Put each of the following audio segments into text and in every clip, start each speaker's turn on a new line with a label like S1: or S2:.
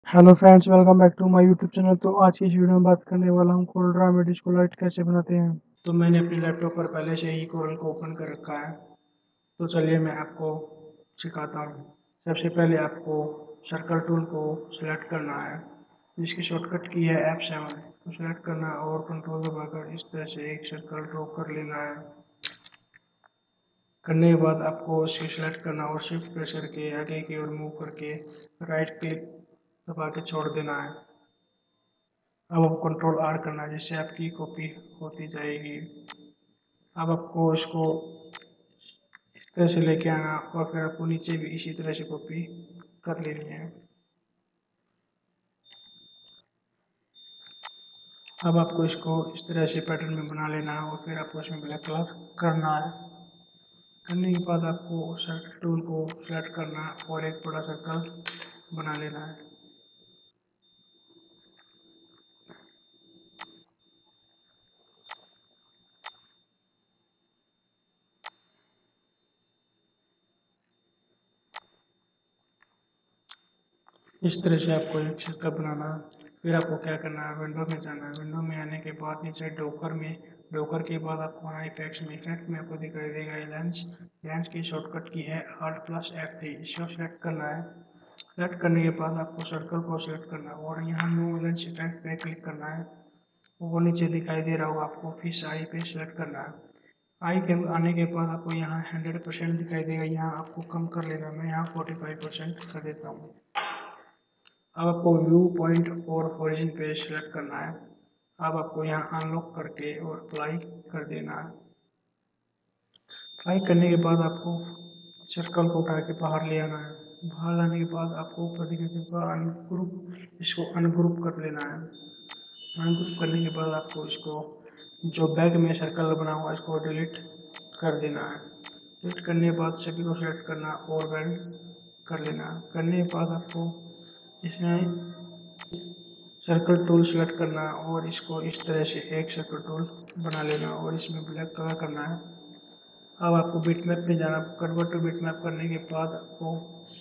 S1: Hello friends, welcome back to my YouTube channel. तो आज की इस वीडियो में बात करने वाला हूँ कोरल ड्रा में डिस्को लाइट कैसे बनाते हैं। तो मैंने अपने लैपटॉप पर पहले से ही कोरल को ओपन कर रखा है। तो चलिए मैं आपको सिखाता हूँ। सबसे पहले आपको सर्कल टूल को सिलेक्ट करना है, जिसकी शॉर्टकट की है F7। तो सिलेक्ट करना है और कंट्रोल दबाकर इस तरह से एक सर्कल ड्रॉ कर लेना है। करने के बाद आपको उसे सिलेक्ट करना और शिफ्ट प्रेस करके आगे की ओर मूव करके राइट क्लिक दबा के छोड़ देना है। अब आपको कंट्रोल आर करना है, जिससे आपकी कॉपी होती जाएगी। अब आपको इसको इस तरह से लेके आना और फिर आपको नीचे भी इसी तरह से कॉपी कर लेनी है। अब आपको इसको इस तरह से पैटर्न में बना लेना है और फिर आपको इसमें ब्लैक कलर करना है। करने के बाद आपको सर्कल टूल को सिलेक्ट करना है और एक बड़ा सर्कल बना लेना है। इस तरह से आपको एक सर्कल बनाना है। फिर आपको क्या करना है, विंडो में जाना है। विंडो में आने के बाद नीचे डोकर के बाद आपको आना इफेक्ट्स में। इफेक्ट में आपको दिखाई देगा लेंस। लेंस की शॉर्टकट की है Alt+F3। इसको सिलेक्ट करना है। सेलेक्ट करने के बाद आपको सर्कल को सिलेक्ट करना है और यहाँ नो लेंस इफेक्ट पे क्लिक करना है। वो नीचे दिखाई दे रहा होगा, आपको फिश आई पे सिलेक्ट करना है। आई के आने के बाद आपको यहाँ 100% दिखाई देगा, यहाँ आपको कम कर लेना। मैं यहाँ 45% कर देता हूँ। अब आपको व्यू पॉइंट और ओरिजिन पे सिलेक्ट करना है। अब आपको यहाँ अनलॉक करके और अप्लाई कर देना है। अप्लाई करने के बाद आपको सर्कल को उठा के बाहर ले आना है। बाहर लाने के बाद आपको ऊपर दिखेगा अनग्रुप, इसको अनग्रुप कर लेना है। अनग्रुप करने के बाद आपको इसको जो बैग में सर्कल बना हुआ है इसको डिलीट कर देना है। डिलीट करने के बाद सभी को सेलेक्ट करना और बैंड कर लेना। करने के बाद आपको इसमें सर्कल टूल सेलेक्ट करना है और इसको इस तरह से एक सर्कल टूल बना लेना और इसमें ब्लैक कलर करना है। अब आपको बिटमैप में जाना। कन्वर्ट टू बिटमैप करने के बाद आपको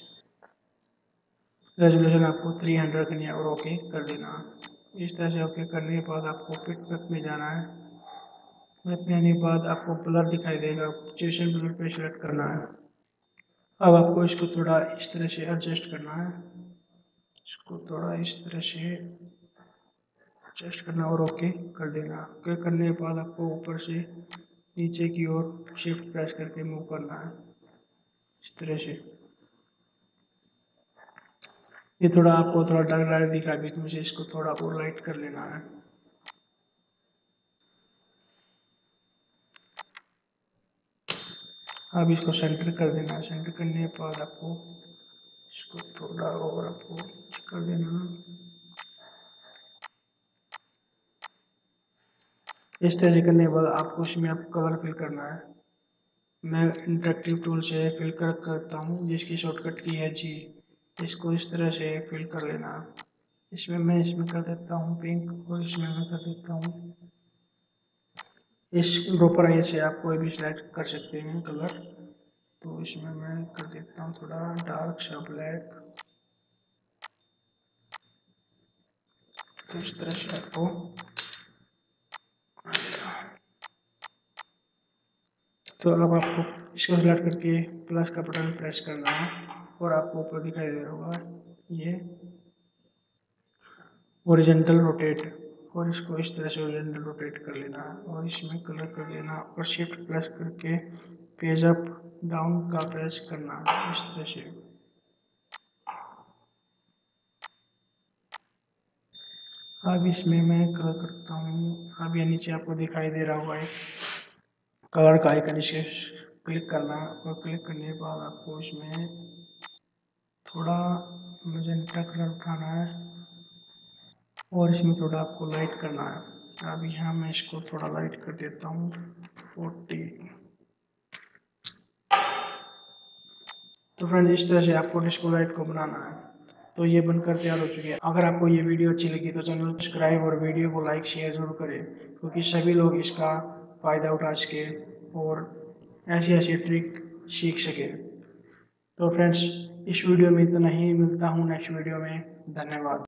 S1: रेजोल्यूशन आपको 300 रखनी है और ओके कर देना। इस तरह से ओके करने के बाद आपको बिटमैप में जाना है। बिटमैप में आने के बाद आपको ब्लर दिखाई देगा, सिचुएशन ब्लर पे सिलेक्ट करना है। अब आपको इसको थोड़ा इस तरह से एडजस्ट करना है। इसको थोड़ा इस तरह से एडजस्ट करना और ओके कर देना। ओके करने के बाद आपको ऊपर से नीचे की ओर शिफ्ट प्रेस करके मूव करना है इस तरह से। ये थोड़ा आपको थोड़ा डार्क डार्क दिखा बीच में से, इसको थोड़ा और लाइट कर लेना है। अब इसको सेंटर कर देना है। सेंटर करने के बाद आपको इसको थोड़ा और आपको कर देना है। इस तरह से करने के बाद आपको इसमें आप कलर फिल करना है। मैं इंटरेक्टिव टूल से फिल करता हूँ, जिसकी शॉर्टकट की है जी। इसको इस तरह से फिल कर लेना। इसमें कर देता हूँ पिंक और इसमें मैं कर देता हूँ। इस ऊपर आइए से आप कोई भी सिलेक्ट कर सकते हैं कलर। तो इसमें मैं कर देता हूँ थोड़ा डार्क सा ब्लैक। तो इस तरह से आपको तो अब आपको इसको सिलेक्ट करके प्लस का बटन प्रेस करना है और आपको ऊपर दिखाई दे रहा होगा ये ओरिजेंटल रोटेट। और इसको इस तरह से ओरिजेंटल रोटेट कर लेना है और इसमें कलर कर देना और शिफ्ट प्रेस करके पेज अप डाउन का प्रेस करना इस तरह से। अब इसमें मैं कलर करता हूँ। अब ये नीचे आपको दिखाई दे रहा होगा एक कलर का आइकन, इसे क्लिक करना और क्लिक करने के बाद आपको इसमें थोड़ा मैजेंटा कलर उठाना है और इसमें थोड़ा आपको लाइट करना है। अब यहाँ मैं इसको थोड़ा लाइट कर देता हूँ 40। तो फ्रेंड इस तरह से आपको डिस्को लाइट को बनाना है। तो ये बनकर तैयार हो चुकी है। अगर आपको ये वीडियो अच्छी लगी तो चैनल को सब्सक्राइब और वीडियो को लाइक शेयर जरूर करें, क्योंकि सभी लोग इसका फ़ायदा उठा सके और ऐसी ऐसी ट्रिक सीख सके। तो फ्रेंड्स इस वीडियो में इतना ही, मिलता हूँ नेक्स्ट वीडियो में। धन्यवाद।